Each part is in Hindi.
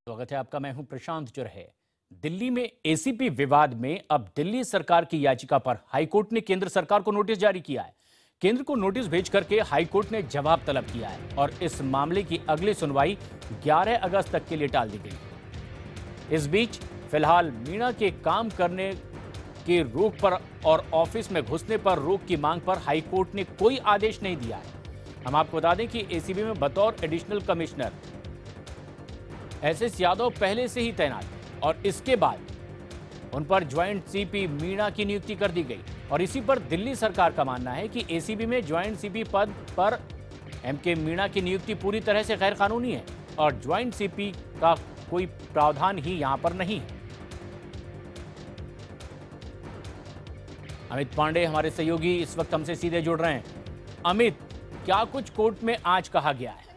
स्वागत है आपका। मैं हूं प्रशांत चुरहे। दिल्ली में एसीपी विवाद में अब दिल्ली सरकार की याचिका पर हाईकोर्ट ने केंद्र सरकार को नोटिस जारी किया है। केंद्र को नोटिस भेज करके हाईकोर्ट ने जवाब तलब किया है और इस मामले की अगली सुनवाई 11 अगस्त तक के लिए टाल दी गई। इस बीच फिलहाल मीणा के काम करने की रोक पर और ऑफिस में घुसने पर रोक की मांग पर हाईकोर्ट ने कोई आदेश नहीं दिया है। हम आपको बता दें कि एसीबी में बतौर एडिशनल कमिश्नर एसएस यादव पहले से ही तैनात है और इसके बाद उन पर ज्वाइंट सीपी मीणा की नियुक्ति कर दी गई। और इसी पर दिल्ली सरकार का मानना है कि एसीबी में ज्वाइंट सीपी पद पर एमके मीणा की नियुक्ति पूरी तरह से गैर कानूनी है और ज्वाइंट सीपी का कोई प्रावधान ही यहां पर नहीं है। अमित पांडे हमारे सहयोगी इस वक्त हमसे सीधे जुड़ रहे हैं। अमित, क्या कुछ कोर्ट में आज कहा गया है?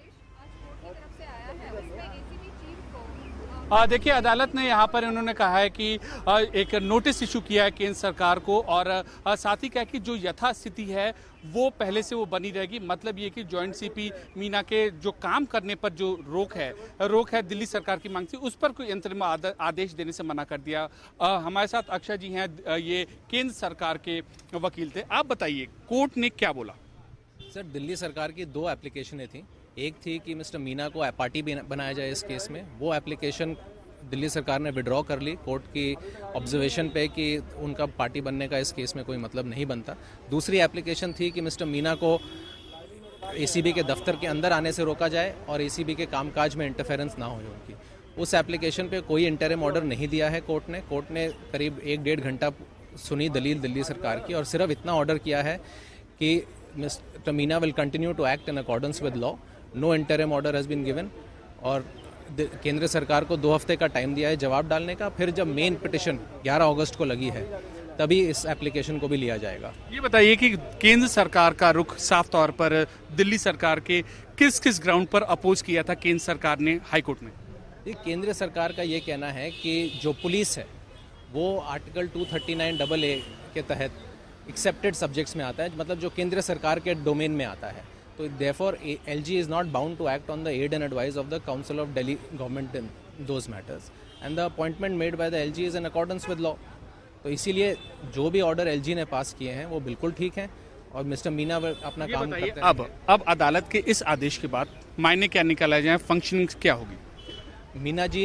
देखिए, अदालत ने यहाँ पर उन्होंने कहा है कि एक नोटिस इशू किया है केंद्र सरकार को और साथ ही कहा कि जो यथास्थिति है वो पहले से वो बनी रहेगी। मतलब ये कि जॉइंट सीपी मीणा के जो काम करने पर जो रोक है दिल्ली सरकार की मांग थी, उस पर कोई अंतरिम आदेश देने से मना कर दिया। हमारे साथ अक्षय जी हैं, ये केंद्र सरकार के वकील थे। आप बताइए, कोर्ट ने क्या बोला? सर, दिल्ली सरकार की दो एप्लीकेशनें थी। एक थी कि मिस्टर मीणा को पार्टी बनाया जाए इस केस में। वो एप्लीकेशन दिल्ली सरकार ने विड्रॉ कर ली कोर्ट की ऑब्जर्वेशन पे कि उनका पार्टी बनने का इस केस में कोई मतलब नहीं बनता। दूसरी एप्लीकेशन थी कि मिस्टर मीणा को एसीबी के दफ्तर के अंदर आने से रोका जाए और एसीबी के कामकाज में इंटरफेरेंस ना हो उनकी। उस एप्लीकेशन पे कोई इंटरिम ऑर्डर नहीं दिया है कोर्ट ने। कोर्ट ने करीब 1-1.5 घंटा सुनी दलील दिल्ली सरकार की और सिर्फ इतना ऑर्डर किया है कि mister Meena will continue to act in accordance with law. No interim order has been given और केंद्र सरकार को 2 हफ्ते का टाइम दिया है जवाब डालने का। फिर जब मेन पिटिशन 11 अगस्त को लगी है तभी इस एप्लीकेशन को भी लिया जाएगा। ये बताइए कि केंद्र सरकार का रुख साफ तौर पर दिल्ली सरकार के किस किस ग्राउंड पर अपोज किया था केंद्र सरकार ने हाईकोर्ट में? ये केंद्र सरकार का ये कहना है कि जो पुलिस है वो आर्टिकल 239AA के तहत एक्सेप्टेड सब्जेक्ट्स में आता है, मतलब जो केंद्र सरकार के डोमेन में आता है। तो therefore LG is not bound to act on the aid and advice of the Council of Delhi government in those matters and the appointment made by the LG is in accordance with law। तो इसीलिए जो भी ऑर्डर LG ने पास किए हैं वो बिल्कुल ठीक हैं और मिस्टर मीणा अपना काम करते हैं। अब अदालत के इस आदेश के बाद मायने क्या निकाला जाए, फंक्शनिंग क्या होगी? मीणा जी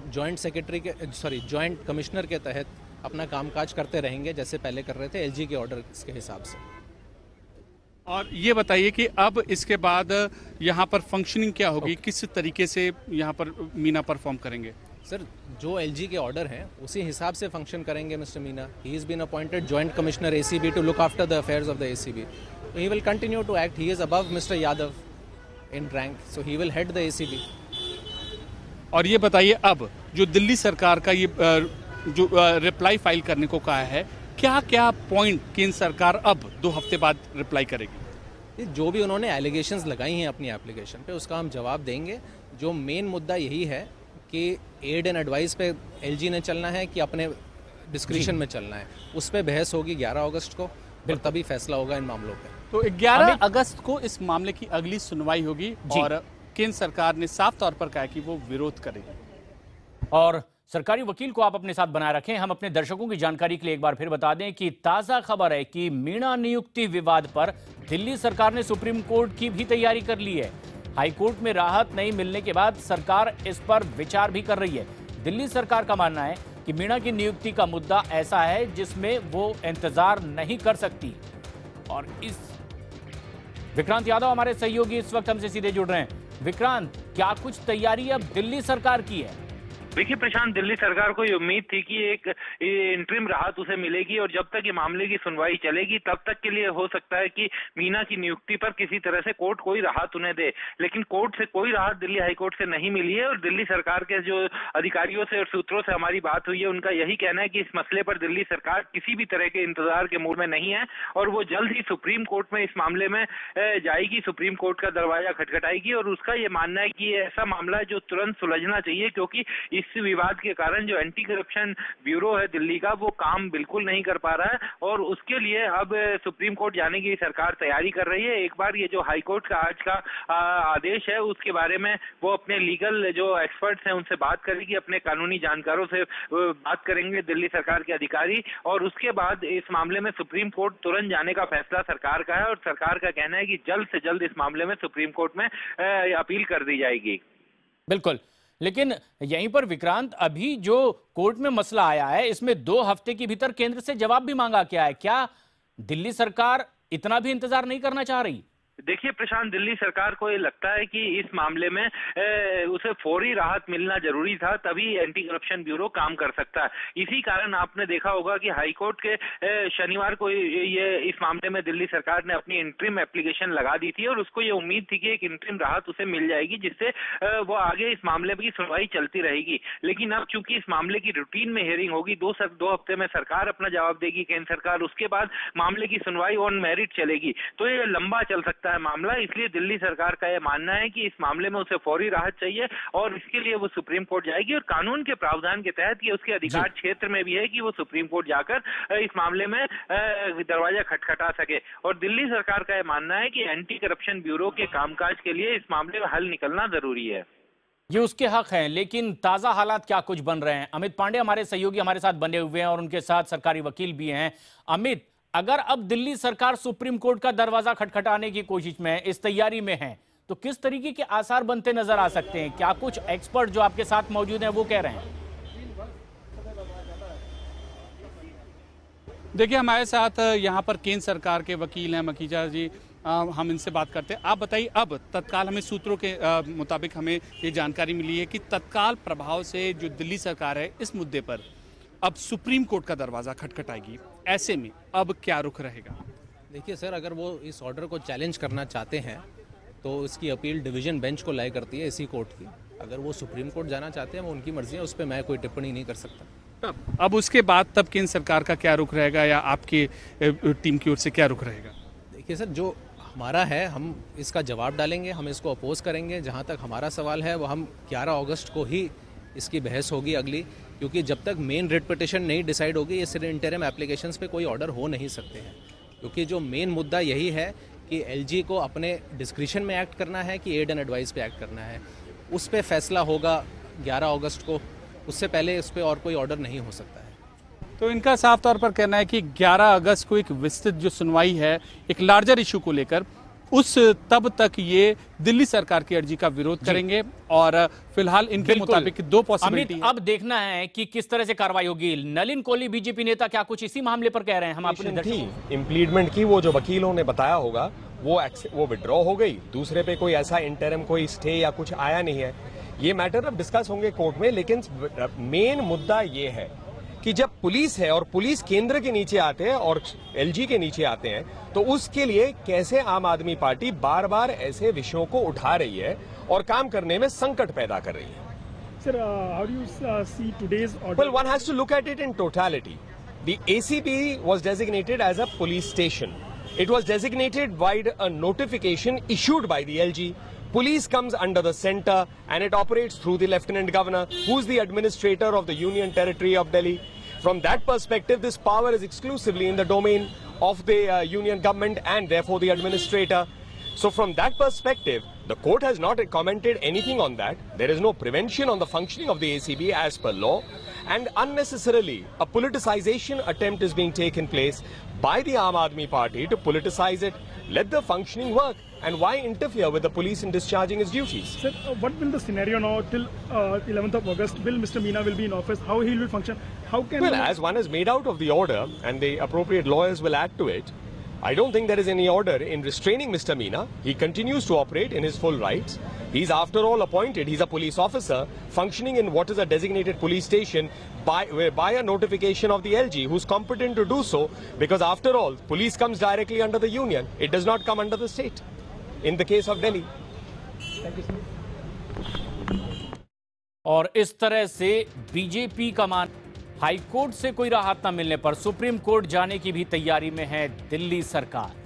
ज्वाइंट कमिश्नर के तहत अपना कामकाज करते रहेंगे जैसे पहले कर रहे थे LG के ऑर्डर के हिसाब से। और ये बताइए कि अब इसके बाद यहाँ पर फंक्शनिंग क्या होगी? किस तरीके से यहाँ पर मीणा परफॉर्म करेंगे? सर, जो LG के ऑर्डर हैं उसी हिसाब से फंक्शन करेंगे mister Meena. He is been appointed joint commissioner ACB to look after the affairs of the ACB। He will continue to act. He is above mister Yadav in rank, so he will head the ACB। और ये बताइए, अब जो दिल्ली सरकार का ये जो रिप्लाई फाइल करने को कहा है, क्या क्या पॉइंट केंद्र सरकार अब 2 हफ्ते बाद रिप्लाई करेगी? जो भी उन्होंने एलिगेशंस लगाई हैं अपनी एप्लीकेशन पे उसका हम जवाब देंगे। जो मेन मुद्दा यही है कि एड एंड एडवाइस पे LG ने चलना है कि अपने डिस्क्रिशन में चलना है, उस पर बहस होगी 11 अगस्त को और तभी फैसला होगा इन मामलों पे। तो 11 अगस्त को इस मामले की अगली सुनवाई होगी और केंद्र सरकार ने साफ तौर पर कहा कि वो विरोध करेगी। और सरकारी वकील को आप अपने साथ बनाए रखें। हम अपने दर्शकों की जानकारी के लिए एक बार फिर बता दें कि ताजा खबर है कि मीणा नियुक्ति विवाद पर दिल्ली सरकार ने सुप्रीम कोर्ट की भी तैयारी कर ली है। हाईकोर्ट में राहत नहीं मिलने के बाद सरकार इस पर विचार भी कर रही है। दिल्ली सरकार का मानना है कि मीणा की नियुक्ति का मुद्दा ऐसा है जिसमें वो इंतजार नहीं कर सकती। और इस विक्रांत यादव हमारे सहयोगी इस वक्त हमसे सीधे जुड़ रहे हैं। विक्रांत, क्या कुछ तैयारी अब दिल्ली सरकार की है? देखिए प्रशांत, दिल्ली सरकार को ये उम्मीद थी कि एक इंटरिम राहत उसे मिलेगी और जब तक ये मामले की सुनवाई चलेगी तब तक के लिए हो सकता है कि मीणा की नियुक्ति पर किसी तरह से कोर्ट कोई राहत उन्हें दे। लेकिन कोर्ट से कोई राहत दिल्ली हाईकोर्ट से नहीं मिली है और दिल्ली सरकार के जो अधिकारियों से और सूत्रों से हमारी बात हुई है उनका यही कहना है कि इस मसले पर दिल्ली सरकार किसी भी तरह के इंतजार के मूड में नहीं है और वो जल्द ही सुप्रीम कोर्ट में इस मामले में जाएगी, सुप्रीम कोर्ट का दरवाजा खटखटाएगी। और उसका ये मानना है कि ऐसा मामला है जो तुरंत सुलझना चाहिए क्योंकि इस इस विवाद के कारण जो एंटी करप्शन ब्यूरो है दिल्ली का, वो काम बिल्कुल नहीं कर पा रहा है और उसके लिए अब सुप्रीम कोर्ट जाने की सरकार तैयारी कर रही है। एक बार ये जो हाई कोर्ट का आज का आदेश है उसके बारे में वो अपने लीगल जो एक्सपर्ट्स हैं उनसे बात करेगी, अपने कानूनी जानकारों से बात करेंगे दिल्ली सरकार के अधिकारी, और उसके बाद इस मामले में सुप्रीम कोर्ट तुरंत जाने का फैसला सरकार का है और सरकार का कहना है कि जल्द से जल्द इस मामले में सुप्रीम कोर्ट में अपील कर दी जाएगी। बिल्कुल, लेकिन यहीं पर विक्रांत, अभी जो कोर्ट में मसला आया है इसमें 2 हफ्ते के भीतर केंद्र से जवाब भी मांगा क्या है। क्या दिल्ली सरकार इतना भी इंतजार नहीं करना चाह रही? देखिए प्रशांत, दिल्ली सरकार को ये लगता है कि इस मामले में उसे फौरी राहत मिलना जरूरी था, तभी एंटी करप्शन ब्यूरो काम कर सकता है। इसी कारण आपने देखा होगा कि हाईकोर्ट के शनिवार को ये इस मामले में दिल्ली सरकार ने अपनी इंटरिम एप्लीकेशन लगा दी थी और उसको ये उम्मीद थी कि एक इंटरिम राहत उसे मिल जाएगी जिससे वो आगे इस मामले की सुनवाई चलती रहेगी। लेकिन अब चूंकि इस मामले की रूटीन में हियरिंग होगी, 2 हफ्ते में सरकार अपना जवाब देगी केंद्र सरकार, उसके बाद मामले की सुनवाई ऑन मेरिट चलेगी, तो ये लंबा चल सकता है मामला। इसलिए दिल्ली सरकार का यह मानना है कि इस मामले में उसे फौरी राहत चाहिए और इसके लिए वो सुप्रीम कोर्ट जाएगी और कानून के प्रावधान के तहत ये उसके अधिकार क्षेत्र में भी है कि वो सुप्रीम कोर्ट जाकर इस मामले में दरवाजा खटखटा सके। और दिल्ली सरकार का यह मानना है कि एंटी करप्शन ब्यूरो के कामकाज के लिए इस मामले में हल निकलना जरूरी है। ये उसके हक हैं, लेकिन ताजा हालात क्या कुछ बन रहे हैं? अमित पांडे हमारे सहयोगी हमारे साथ बने हुए हैं और उनके साथ सरकारी वकील भी हैं। अमित, अगर अब दिल्ली सरकार सुप्रीम कोर्ट का दरवाजा खटखटाने की कोशिश में है, इस तैयारी में है, तो किस तरीके के आसार बनते नजर आ सकते हैं? क्या कुछ एक्सपर्ट जो आपके साथ मौजूद हैं वो कह रहे हैं? देखिए, हमारे साथ यहाँ पर केंद्र सरकार के वकील हैं मखीजा जी, हम इनसे बात करते हैं। आप बताइए, अब तत्काल हमें सूत्रों के मुताबिक हमें ये जानकारी मिली है कि तत्काल प्रभाव से जो दिल्ली सरकार है इस मुद्दे पर अब सुप्रीम कोर्ट का दरवाजा खटखटाएगी। ऐसे में अब क्या रुख रहेगा? देखिए सर, अगर वो इस ऑर्डर को चैलेंज करना चाहते हैं तो इसकी अपील डिवीजन बेंच को लाए करती है इसी कोर्ट की। अगर वो सुप्रीम कोर्ट जाना चाहते हैं वो उनकी मर्जी है, उस पर मैं कोई टिप्पणी नहीं कर सकता। अब उसके बाद तब केंद्र सरकार का क्या रुख रहेगा या आपकी टीम की ओर से क्या रुख रहेगा? देखिए सर, जो हमारा है हम इसका जवाब डालेंगे, हम इसको अपोज करेंगे। जहाँ तक हमारा सवाल है वो हम 11 अगस्त को ही इसकी बहस होगी अगली, क्योंकि जब तक मेन रिट पिटिशन नहीं डिसाइड होगी ये सिर्फ इंटरिम एप्लीकेशंस पे कोई ऑर्डर हो नहीं सकते हैं। क्योंकि जो मेन मुद्दा यही है कि एलजी को अपने डिस्क्रिशन में एक्ट करना है कि एड एंड एडवाइस पे एक्ट करना है, उस पे फैसला होगा 11 अगस्त को। उससे पहले उस पर और कोई ऑर्डर नहीं हो सकता है। तो इनका साफ तौर पर कहना है कि 11 अगस्त को एक विस्तृत जो सुनवाई है एक लार्जर इशू को लेकर, उस तब तक ये दिल्ली सरकार की अर्जी का विरोध करेंगे और फिलहाल इनके मुताबिक 2 पॉसिबिलिटी है। अब देखना है कि किस तरह से कार्रवाई होगी। नलिन कोहली बीजेपी नेता क्या कुछ इसी मामले पर कह रहे हैं? हम अपने इम्प्लीडमेंट की वो जो वकीलों ने बताया होगा वो विड्रॉ हो गई, दूसरे पे कोई ऐसा इंटरिम कोई स्टे या कुछ आया नहीं है। ये मैटर अब डिस्कस होंगे कोर्ट में, लेकिन मेन मुद्दा ये है कि जब पुलिस है और पुलिस केंद्र के नीचे आते हैं और एलजी के नीचे आते हैं, तो उसके लिए कैसे आम आदमी पार्टी बार बार ऐसे विषयों को उठा रही है और काम करने में संकट पैदा कर रही है। Sir, how do you see today's order? Well, one has to look at it in totality. The ACP was designated as a police station. It was designated by a notification issued by the LG. Police comes under the center and it operates through the Lieutenant Governor, who's the administrator of the Union Territory of Delhi. From that perspective, this power is exclusively in the domain of the union government and therefore the administrator. So from that perspective, the court has not commented anything on that. There is no prevention on the functioning of the ACB as per law, and unnecessarily a politicization attempt is being taken place by the Aam Aadmi Party to politicize it. Let the functioning work, and why interfere with the police in discharging its duties? Sir, what will the scenario now till 11th of August? Will Mr. Meena will be in office? How he will function? How can? Well, as one is made out of the order, and the appropriate lawyers will add to it, I don't think there is any order in restraining Mr. Meena. He continues to operate in his full rights. He's after all appointed. He's a police officer functioning in what is a designated police station by a notification of the LG, who's competent to do so, because after all, police comes directly under the union. It does not come under the state. In the case of Delhi. Thank you, sir. और इस तरह से बीजेपी का मान हाईकोर्ट से कोई राहत न मिलने पर सुप्रीम कोर्ट जाने की भी तैयारी में है दिल्ली सरकार।